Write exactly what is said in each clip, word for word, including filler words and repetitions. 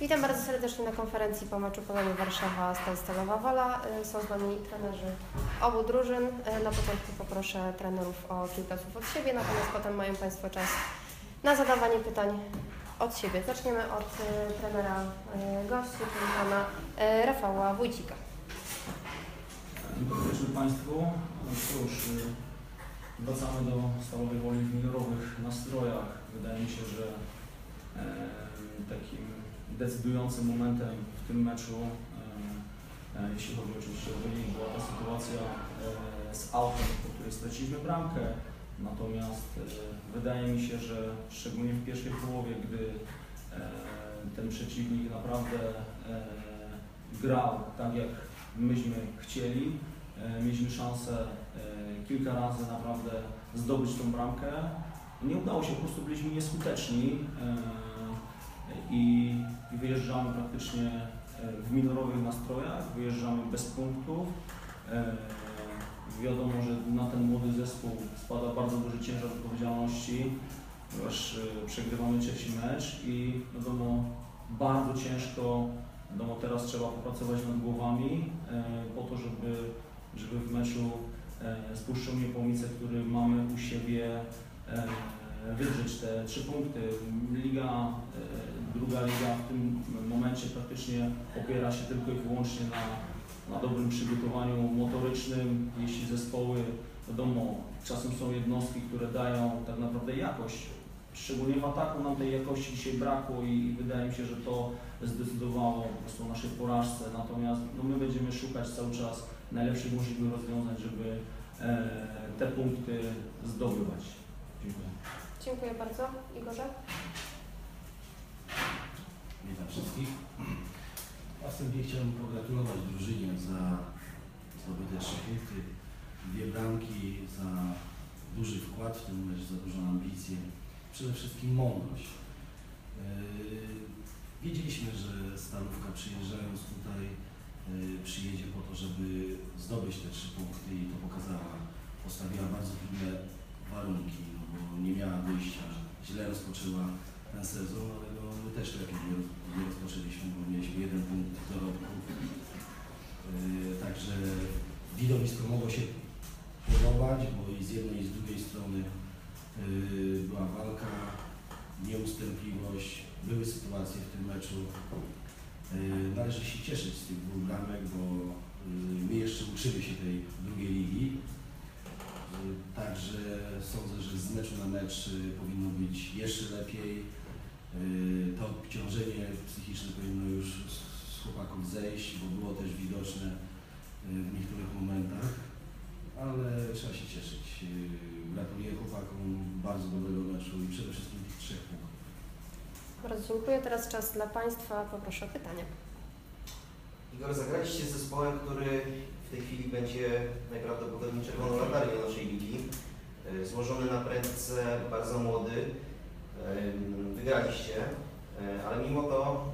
Witam bardzo serdecznie na konferencji po meczu Polonii Warszawa Stal Stalowa Wola. Są z nami trenerzy obu drużyn. Na początku poproszę trenerów o kilka słów od siebie, natomiast potem mają Państwo czas na zadawanie pytań od siebie. Zaczniemy od trenera gości, czyli pana Rafała Wójcika. Dobry wieczór Państwu. Cóż, wracamy do Stalowej Woli w minorowych nastrojach. Wydaje mi się, że e, takim decydującym momentem w tym meczu, e, e, jeśli chodzi oczywiście o wynik, była ta sytuacja e, z autem, po której straciliśmy bramkę. Natomiast e, wydaje mi się, że szczególnie w pierwszej połowie, gdy e, ten przeciwnik naprawdę e, grał tak, jak myśmy chcieli, e, mieliśmy szansę e, kilka razy naprawdę zdobyć tą bramkę. Nie udało się, po prostu byliśmy nieskuteczni e, i, i wyjeżdżamy praktycznie w minorowych nastrojach, wyjeżdżamy bez punktów. E, wiadomo, że na ten młody zespół spada bardzo duży ciężar odpowiedzialności, ponieważ e, przegrywamy trzeci mecz i wiadomo, bardzo ciężko, wiadomo, teraz trzeba popracować nad głowami e, po to, żeby, żeby w meczu e, z Puszczą Niepołomice, który mamy u siebie, e, wydrzeć te trzy punkty. Liga, e, druga liga w tym momencie praktycznie opiera się tylko i wyłącznie na, na dobrym przygotowaniu motorycznym. Jeśli zespoły, wiadomo, czasem są jednostki, które dają tak naprawdę jakość, szczególnie w ataku nam tej jakości dzisiaj brakło i wydaje mi się, że to zdecydowało po prostu o naszej porażce. Natomiast no, my będziemy szukać cały czas najlepszych możliwych rozwiązań, żeby e, te punkty zdobywać. Dziękuję. Dziękuję bardzo. Igorze? Witam wszystkich. Na wstępie chciałbym pogratulować drużynie za zdobyte trzy punkty, dwie bramki, za duży wkład w ten mecz, za dużą ambicję, przede wszystkim mądrość. Yy, wiedzieliśmy, że Stalówka, przyjeżdżając tutaj, yy, przyjedzie po to, żeby zdobyć te trzy punkty i to pokazała. Postawiła bardzo trudne warunki, no bo nie miała wyjścia, źle rozpoczęła ten sezon, ale no, my też lepiej nie, nie rozpoczęliśmy, bo mieliśmy jeden punkt dorobków. Yy, także widowisko mogło się podobać, bo i z jednej i z drugiej strony yy, była walka, nieustępliwość, były sytuacje w tym meczu. Yy, należy się cieszyć z tych dwóch bramek, bo yy, my jeszcze uczymy się tej drugiej ligi. Także sądzę, że z meczu na mecz powinno być jeszcze lepiej. To obciążenie psychiczne powinno już z chłopaków zejść, bo było też widoczne w niektórych momentach, ale trzeba się cieszyć. Gratuluję chłopakom bardzo dobrego meczu i przede wszystkim tych trzech punktów. Bardzo dziękuję. Teraz czas dla Państwa. Poproszę o pytania. Igor, zagraliście z zespołem, który w tej chwili będzie najprawdopodobniej czerwoną latarnią naszej ligi. Złożony na prędce, bardzo młody. Wygraliście, ale mimo to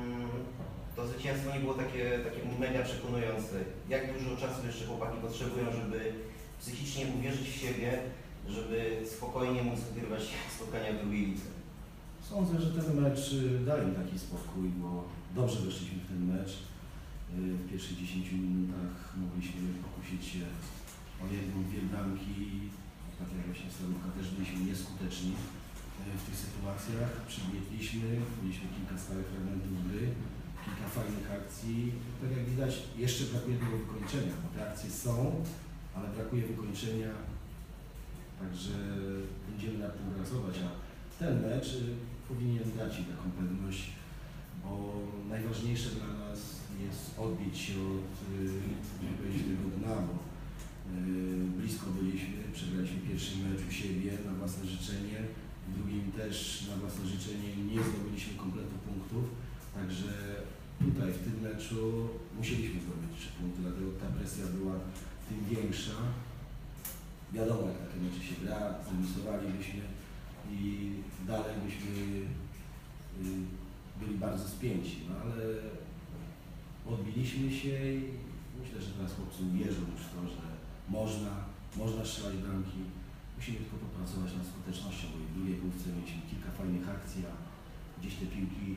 to zwycięstwo nie było takie, takie mega przekonujące. Jak dużo czasu jeszcze chłopaki potrzebują, żeby psychicznie uwierzyć w siebie, żeby spokojnie móc wygrywać spotkania w drugiej lidze? Sądzę, że ten mecz dał im taki spokój, bo dobrze weszliśmy w ten mecz. W pierwszych dziesięciu minutach mogliśmy pokusić się o jedną, dwie bramki. Tak jak właśnie Stalówka, też byliśmy nieskuteczni w tych sytuacjach. Przybiegliśmy, mieliśmy kilka stałych fragmentów gry, kilka fajnych akcji. Tak jak widać, jeszcze brakuje tego wykończenia, bo te akcje są, ale brakuje wykończenia. Także będziemy nad tym pracować, a ten mecz powinien dać im taką pewność, bo najważniejsze dla nas jest odbić się od yy, tego dna, bo yy, blisko byliśmy, przegraliśmy pierwszy mecz u siebie na własne życzenie, w drugim też na własne życzenie nie zdobyliśmy kompletu punktów, także tutaj w tym meczu musieliśmy zdobyć trzy punkty, dlatego ta presja była tym większa. Wiadomo, jak takie mecze się gra, zremisowalibyśmy i dalej byśmy yy, byli bardzo spięci, no ale odbiliśmy się i myślę, że teraz chłopcy wierzą już w to, że można, można strzelać bramki. Musimy tylko popracować nad skutecznością, bo w drugiej połówce mieliśmy kilka fajnych akcji, a gdzieś te piłki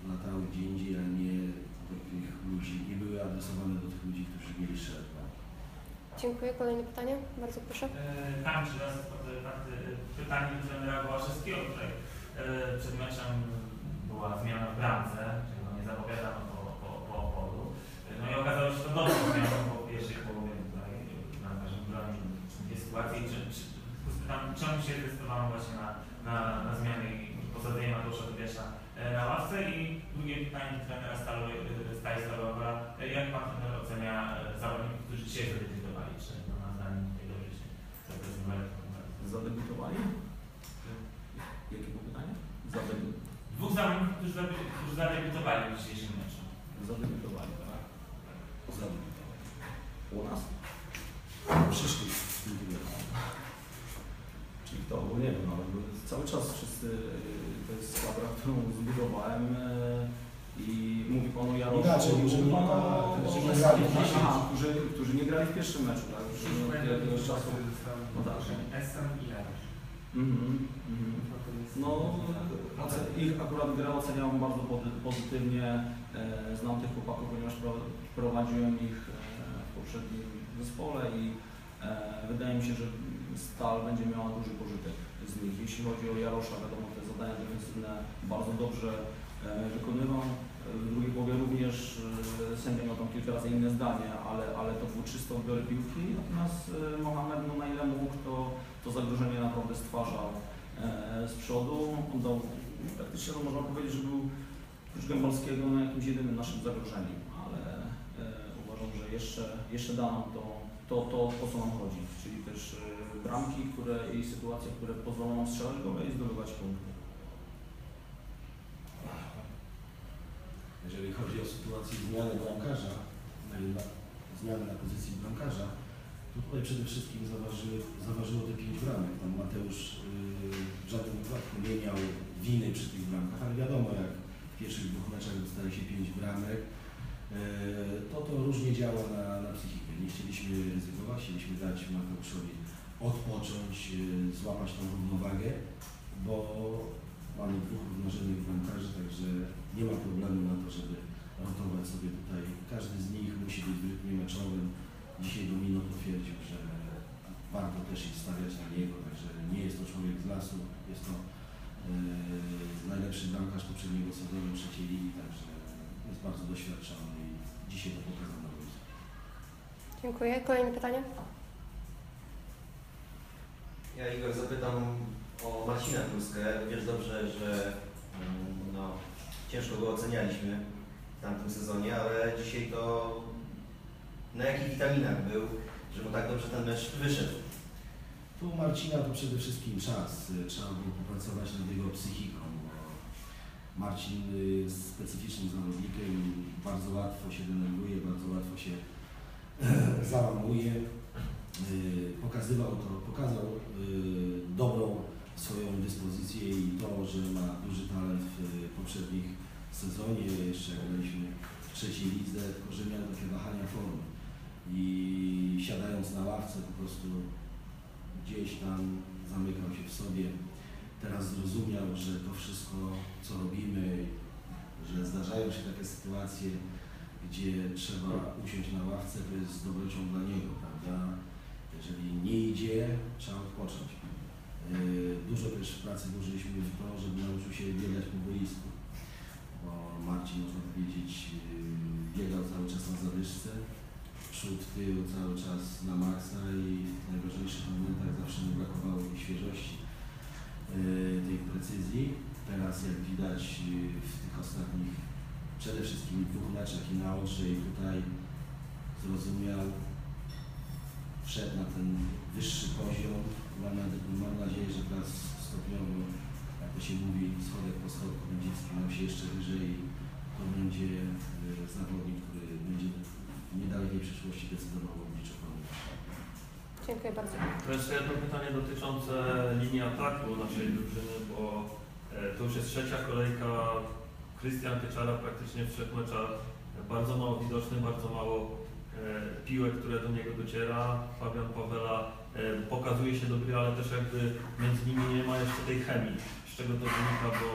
latały gdzie indziej, a nie do tych ludzi, nie były adresowane do tych ludzi, którzy mieli strzelać. Dziękuję. Kolejne pytanie? Bardzo proszę. Tam czy raz pytanie do trenera Gołaszewskiego. Tutaj e, przed meczem była zmiana w bramce, czyli no nie zapowiadano po, po, po oporu. No i okazało się, że to dobrą zmianą po pierwszej połowie tutaj na naszym broniu tej sytuacji. Czy, czy, spytam, czemu się zdecydowano właśnie na, na, na zmianę i posadzenie Mateusza Dubiesza na ławce? I drugie pytanie do trenera Stali Stalowa. Jak pan trener ocenia zawodników, którzy dzisiaj zadebiutowali? Czy no, na zdaniem tutaj dobrze się zaprezentowali? Zadebiutowali? Jakie było pytanie? Zadebiutowali. Dwóch zawodników, którzy, zadebi- którzy zadebiutowali w dzisiejszym meczu. Zadebiutowali, tak? Zadebiutowali. U nas? Przyszli w tym tygodniu. Czyli to, bo nie wiem, ale cały czas wszyscy, to jest składra, którą zbudowałem i mówi Pan o Jaroszu, Inaczej, mówi że nie Pan ma- o że nie o- grali w Aha, pierwszym. którzy, którzy nie grali w pierwszym meczu, tak? Już od jakiegoś czasu. No tak. Essen i Jarosz. Mhm, mhm. No, oce- ich akurat grę oceniam bardzo pozy- pozytywnie. E, Znam tych chłopaków, ponieważ pro- prowadziłem ich e, w poprzednim zespole i e, wydaje mi się, że Stal będzie miała duży pożytek z nich. Jeśli chodzi o Jarosza, wiadomo, te zadania defensywne bardzo dobrze e, wykonywał. W drugiej połowie również e, sędzia miał tam kilka razy inne zdanie, ale, ale to był czysto odbiory piłki. Natomiast e, Mohamed, no na ile mógł, to, to zagrożenie naprawdę stwarzał e, z przodu. On dał, praktycznie no, można powiedzieć, że był oprócz Gębalskiego na jakimś jedynym naszym zagrożeniem, ale e, uważam, że jeszcze, jeszcze da nam to, to, to, o co nam chodzi, czyli też e, bramki, które i sytuacje, które pozwolą nam strzelać gole i zdobywać punkty. Jeżeli chodzi o sytuację zmiany bramkarza, na, zmiany na pozycji bramkarza, to tutaj przede wszystkim zaważyły, zaważyło te pięć bramek. Tam Mateusz yy, w żadnym wypadku nie miał winy przy tych bramkach, ale wiadomo, jak w pierwszych dwóch meczach dostaje się pięć bramek, yy, to to różnie działa na, na psychikę. Nie chcieliśmy ryzykować, chcieliśmy dać Mateuszowi odpocząć, yy, złapać tą równowagę, bo mamy dwóch równorzędnych bramkarzy, także nie ma problemu na to, żeby rotować sobie tutaj. Każdy z nich musi być w rytmie meczowym. Dzisiaj Domino potwierdził, że warto też ich stawiać na niego, także nie jest to człowiek z lasu, jest to yy, najlepszy bramkarz poprzedniego sezonu trzeciej ligi, także jest bardzo doświadczony i dzisiaj to pokazał na boisku. Dziękuję. Kolejne pytanie? Ja Igor zapytam o Marcina Pruskę. Wiesz dobrze, że mm, no, ciężko go ocenialiśmy w tamtym sezonie, ale dzisiaj to na jakich witaminach był, że mu tak dobrze ten mecz wyszedł? Tu u Marcina to przede wszystkim czas. Trzeba było popracować nad jego psychiką, bo Marcin jest specyficznym zawodnikiem, bardzo łatwo się denerwuje, bardzo łatwo się załamuje. Pokazywał to, pokazał dobrą swoją dyspozycję i to, że ma duży talent w poprzednich sezonie, jeszcze jak byliśmy w trzeciej lidze, tylko że miał takie wahania formy i siadając na ławce po prostu gdzieś tam zamykał się w sobie. Teraz zrozumiał, że to wszystko, co robimy, że zdarzają się takie sytuacje, gdzie trzeba usiąść na ławce, to jest dobrocią dla niego, prawda? Jeżeli nie idzie, trzeba odpocząć. Dużo też w pracy włożyliśmy w to, żeby nauczył się biegać po boisku, bo Marcin, można powiedzieć, biegał cały czas na zawyżce, przód, tył cały czas na maksa i w najważniejszych momentach zawsze mu brakowało tej świeżości, tej precyzji. Teraz jak widać w tych ostatnich przede wszystkim dwóch meczach i na Odrze i tutaj zrozumiał, wszedł na ten wyższy poziom. Mam, mam nadzieję, że teraz stopniowo, jak to się mówi, schodek po schodku będzie wspinał się jeszcze wyżej i to będzie zawodnik, który będzie w niedalekiej przyszłości decydował o obliczu Polonii. Dziękuję bardzo. To jeszcze jedno pytanie dotyczące linii ataku naszej drużyny, bo to już jest trzecia kolejka. Krystian Pieczara praktycznie w trzech meczach bardzo mało widoczny, bardzo mało e, piłek, które do niego dociera. Fabian Pawela e, pokazuje się do gry, ale też jakby między nimi nie ma jeszcze tej chemii. Z czego to wynika, bo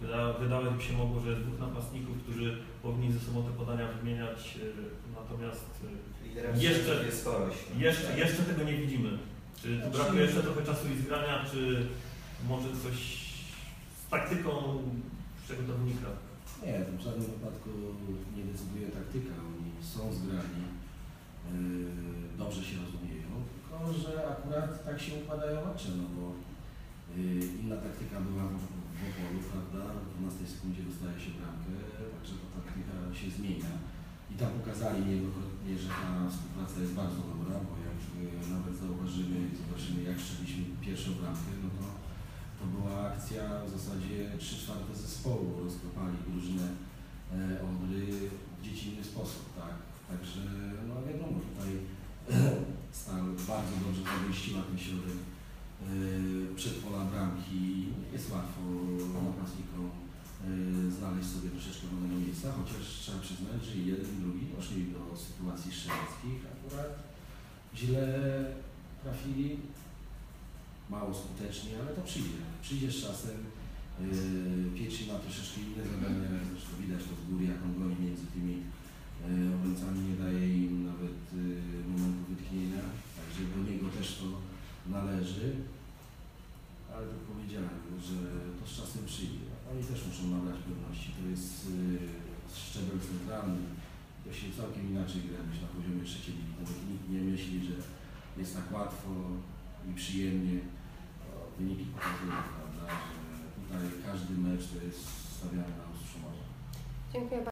Wyda, wydawać by się mogło, że jest dwóch napastników, którzy powinni ze sobą te podania wymieniać, e, natomiast e, Liderem Jeszcze- jest Koroś. jeszcze, jeszcze tego nie widzimy. Czy tu brakuje jeszcze trochę czasu i zgrania, czy może coś z taktyką, z czego to wynika? Nie, to w żadnym wypadku nie decyduje taktyka. Oni są zgrani, yy, dobrze się rozumieją, tylko że akurat tak się układają mecze, no bo yy, inna taktyka była w, w Opolu, prawda? W dwunastej sekundzie dostaje się bramkę, także ta taktyka się zmienia. I tam pokazali niejednokrotnie, że ta współpraca jest bardzo dobra, bo jak yy, nawet zauważymy, zobaczymy jak strzeliśmy pierwszą bramkę, no to to była akcja w zasadzie trzy czwarte zespołu, rozkopali drużynę e, Odry w dziecinny sposób, tak? Także no wiadomo, tutaj Stal bardzo dobrze zamieściła ten środek e, przed pola bramki. Nie jest łatwo napastnikom e, znaleźć sobie troszeczkę wolnego miejsca, chociaż trzeba przyznać, że jeden i drugi doszli do sytuacji strzeleckich, akurat źle trafili. Mało skutecznie, ale to przyjdzie. Przyjdzie z czasem. Yy, Pietrzy ma troszeczkę inne zadania, zresztą widać to z góry, jak on goni między tymi yy, obrońcami, nie daje im nawet yy, momentu wytchnienia, także do niego też to należy. Ale tak powiedziałem, że to z czasem przyjdzie. Oni też muszą nabrać pewności. To jest yy, szczebel centralny. To się całkiem inaczej gra niż na poziomie trzeciej ligi. Nawet nikt nie myśli, że jest tak łatwo i przyjemnie. Wyniki pokazują, prawda, że tutaj każdy mecz to jest stawiany na ostrzu morza. Dziękuję bardzo.